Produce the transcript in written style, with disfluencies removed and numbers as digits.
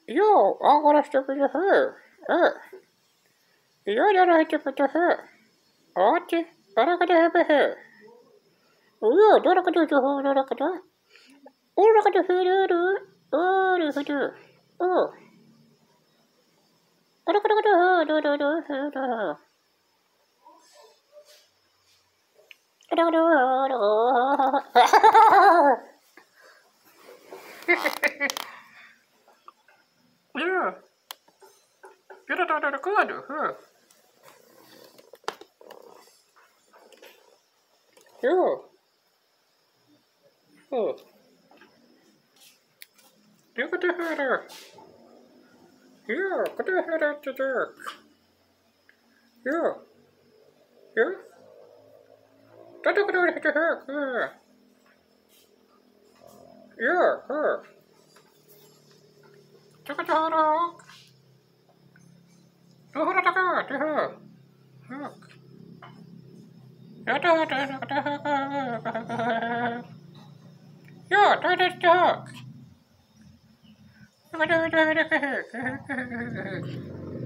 Yo, I'm gonna step in your hair. You're not going to put your hair. What? I'm not gonna have a hair. Yo, don't look at your hair, don't look at that. Oh, look at your hair, oh, look at your oh. Look at your hair, look at your hair. Yeah, get it out of the corner, huh? Yeah, oh, look at the hair. Yeah, get the head out the jerk. Yeah, yeah. Don't look at the hair. Yeah, yeah. Look at the hair. Look at the hair. Look. Yeah, that is the hook.